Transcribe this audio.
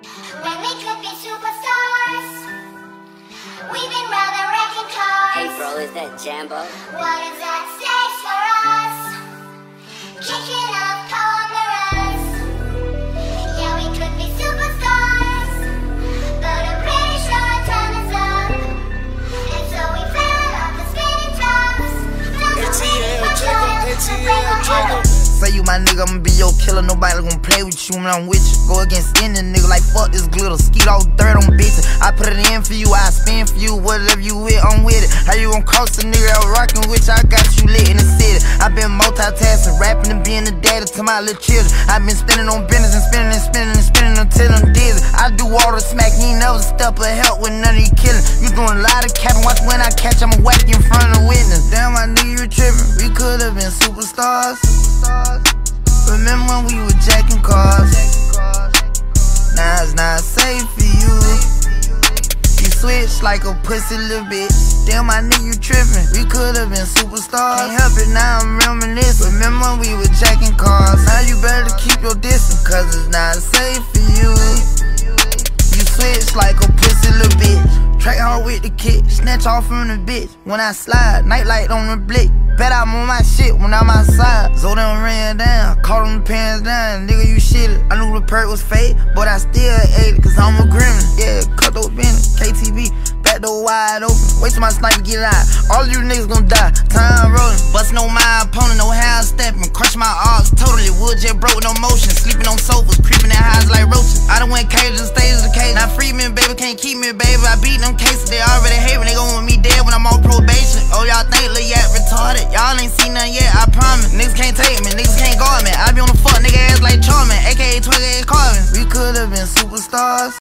When we could be superstars, we've been rather wrecking cars. Hey bro, is that Jambo? What is that stakes for us? Kicking up ponderous. Yeah, we could be superstars, but I'm pretty sure our time is up. And so we fell off the spinning tops. Say you my nigga, I'ma be your killer. Nobody gon' play with you when I'm with you. Go against any nigga like fuck this glitter. Skeet all dirt on bitches. I put it in for you, I spin for you. Whatever you with, I'm with it. How you gon' cross a nigga that rockin' with you? I got you lit in the city. I been multitasking, rapping and being the daddy to my little children. I been spinning on business and spinning and spinning and spinning until I'm dizzy. I do all the smack, you ain't never step or help with none of you killing. You doing a lot of capping, watch when I catch, I'ma whack in front of witness. Damn, my nigga, you trippin'. We could've been superstars. Remember when we were jacking cars? Now it's not safe for you. You switch like a pussy little bitch. Damn, my nigga, you trippin'. We could've been superstars. Can't help it, now I'm reminiscing. Remember when we were jacking cars? Now you better keep your distance, cause it's not safe for you. You switch like a pussy little bitch. Track hard with the kick, snatch off from the bitch. When I slide, nightlight on the blick. Bet I'm on my shit when I'm outside. So them ran down, caught them pants down. Nigga, you shitted. I knew the perk was fake, but I still ate it, cause I'm a gremlin. Yeah, cut those bins, KTV, back door wide open. Wait till my sniper get out. All you niggas gon' die, time rolling. Bustin' on my opponent, no hand stepping. Crush my arms, totally wood jet broke, no motion. Sleeping on sofas, creeping in highs like roaches. I done went cages and stages to cage. Now free me, baby, can't keep me, baby. I beat them cases, they already hate me. They gon' want me dead when I'm on probation. Oh, y'all think Lil Yak retarded? Y'all ain't seen nothing yet, I promise. Niggas can't take me, niggas can't guard me. I be on the fuck nigga ass like Charmin, aka 28 Carvin. We could've been superstars.